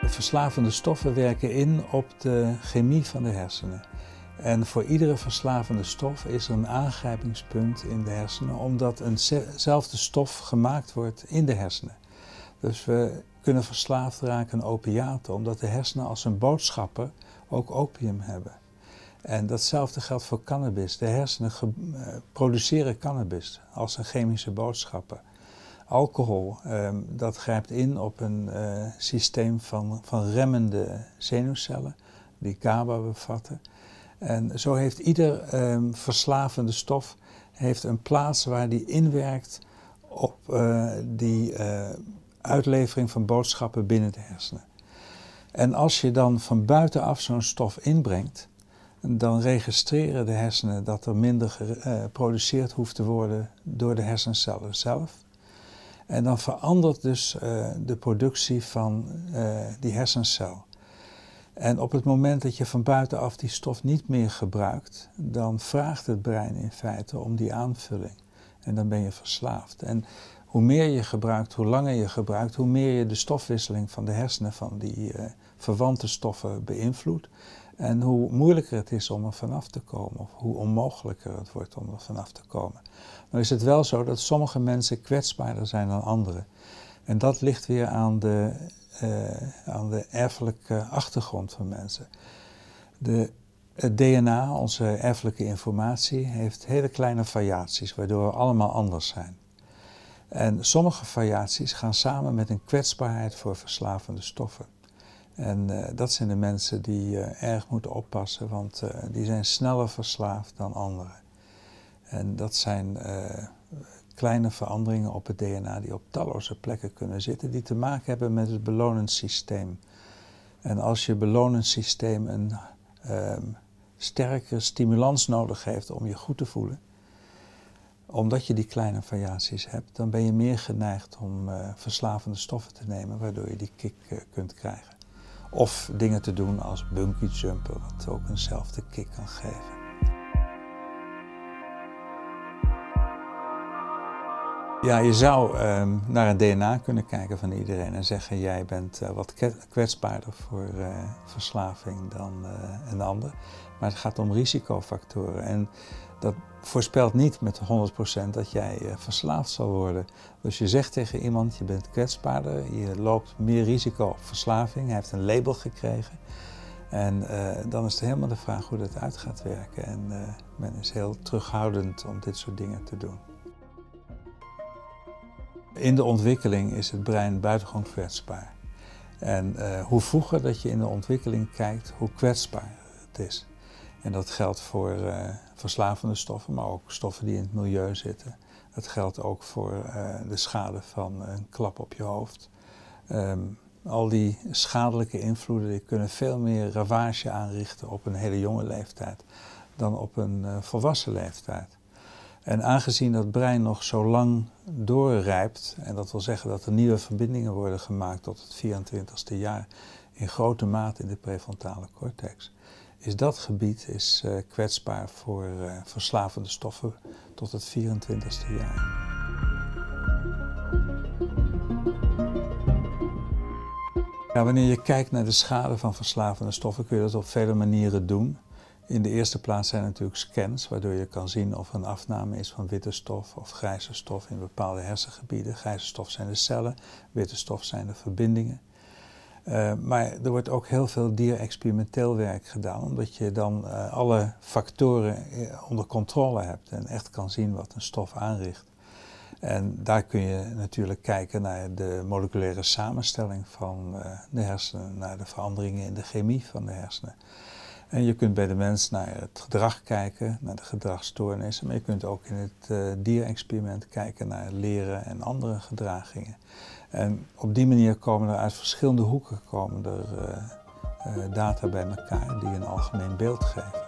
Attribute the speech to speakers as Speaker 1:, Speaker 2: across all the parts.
Speaker 1: Verslavende stoffen werken in op de chemie van de hersenen. En voor iedere verslavende stof is er een aangrijpingspunt in de hersenen, omdat eenzelfde stof gemaakt wordt in de hersenen. Dus we kunnen verslaafd raken aan opiaten, omdat de hersenen als een boodschapper ook opium hebben. En datzelfde geldt voor cannabis. De hersenen produceren cannabis als een chemische boodschapper. Alcohol, dat grijpt in op een systeem van remmende zenuwcellen, die GABA bevatten. En zo heeft ieder verslavende stof heeft een plaats waar die inwerkt op die uitlevering van boodschappen binnen de hersenen. En als je dan van buitenaf zo'n stof inbrengt, dan registreren de hersenen dat er minder geproduceerd hoeft te worden door de hersencellen zelf. En dan verandert dus de productie van die hersencel. En op het moment dat je van buitenaf die stof niet meer gebruikt, dan vraagt het brein in feite om die aanvulling. En dan ben je verslaafd. En hoe meer je gebruikt, hoe langer je gebruikt, hoe meer je de stofwisseling van de hersenen van die verwante stoffen beïnvloedt. En hoe moeilijker het is om er vanaf te komen, of hoe onmogelijker het wordt om er vanaf te komen. Nou is het wel zo dat sommige mensen kwetsbaarder zijn dan anderen. En dat ligt weer aan de erfelijke achtergrond van mensen. Het DNA, onze erfelijke informatie, heeft hele kleine variaties, waardoor we allemaal anders zijn. En sommige variaties gaan samen met een kwetsbaarheid voor verslavende stoffen. En dat zijn de mensen die erg moeten oppassen, want die zijn sneller verslaafd dan anderen. En dat zijn kleine veranderingen op het DNA die op talloze plekken kunnen zitten, die te maken hebben met het belonend systeem. En als je belonend systeem een sterke stimulans nodig heeft om je goed te voelen, omdat je die kleine variaties hebt, dan ben je meer geneigd om verslavende stoffen te nemen, waardoor je die kick kunt krijgen. Of dingen te doen als bungee jumpen, wat ook eenzelfde kick kan geven. Ja, je zou naar het DNA kunnen kijken van iedereen en zeggen: jij bent wat kwetsbaarder voor verslaving dan een ander. Maar het gaat om risicofactoren en dat voorspelt niet met 100% dat jij verslaafd zal worden. Dus je zegt tegen iemand: je bent kwetsbaarder, je loopt meer risico op verslaving, hij heeft een label gekregen. En dan is het helemaal de vraag hoe dat uit gaat werken. En men is heel terughoudend om dit soort dingen te doen. In de ontwikkeling is het brein buitengewoon kwetsbaar. En hoe vroeger dat je in de ontwikkeling kijkt, hoe kwetsbaar het is. En dat geldt voor verslavende stoffen, maar ook stoffen die in het milieu zitten. Dat geldt ook voor de schade van een klap op je hoofd. Al die schadelijke invloeden die kunnen veel meer ravage aanrichten op een hele jonge leeftijd dan op een volwassen leeftijd. En aangezien dat brein nog zo lang doorrijpt, en dat wil zeggen dat er nieuwe verbindingen worden gemaakt tot het 24e jaar, in grote mate in de prefrontale cortex, is dat gebied kwetsbaar voor verslavende stoffen tot het 24e jaar. Ja, wanneer je kijkt naar de schade van verslavende stoffen kun je dat op vele manieren doen. In de eerste plaats zijn natuurlijk scans, waardoor je kan zien of er een afname is van witte stof of grijze stof in bepaalde hersengebieden. Grijze stof zijn de cellen, witte stof zijn de verbindingen. Maar er wordt ook heel veel dierexperimenteel werk gedaan, omdat je dan alle factoren onder controle hebt en echt kan zien wat een stof aanricht. En daar kun je natuurlijk kijken naar de moleculaire samenstelling van de hersenen, naar de veranderingen in de chemie van de hersenen. En je kunt bij de mens naar het gedrag kijken, naar de gedragsstoornissen, maar je kunt ook in het dierexperiment kijken naar leren en andere gedragingen. En op die manier komen er uit verschillende hoeken data bij elkaar die een algemeen beeld geven.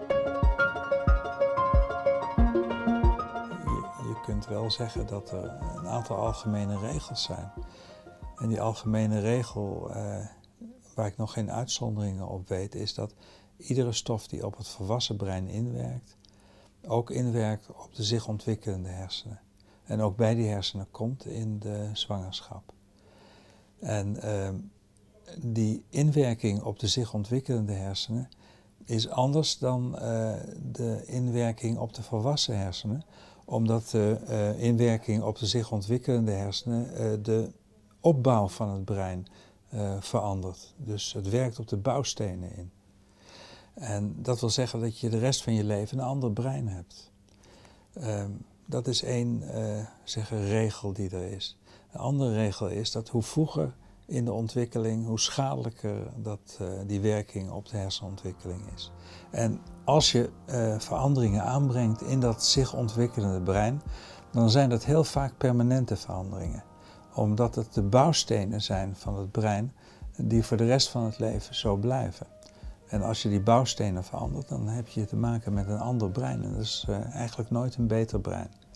Speaker 1: Je kunt wel zeggen dat er een aantal algemene regels zijn. En die algemene regel, waar ik nog geen uitzonderingen op weet, is dat iedere stof die op het volwassen brein inwerkt, ook inwerkt op de zich ontwikkelende hersenen. En ook bij die hersenen komt in de zwangerschap. En die inwerking op de zich ontwikkelende hersenen is anders dan de inwerking op de volwassen hersenen, omdat de inwerking op de zich ontwikkelende hersenen de opbouw van het brein verandert. Dus het werkt op de bouwstenen in. En dat wil zeggen dat je de rest van je leven een ander brein hebt. Dat is één regel die er is. Een andere regel is dat hoe vroeger in de ontwikkeling, hoe schadelijker die werking op de hersenontwikkeling is. En als je veranderingen aanbrengt in dat zich ontwikkelende brein, dan zijn dat heel vaak permanente veranderingen. Omdat het de bouwstenen zijn van het brein die voor de rest van het leven zo blijven. En als je die bouwstenen verandert, dan heb je te maken met een ander brein. En dat is eigenlijk nooit een beter brein.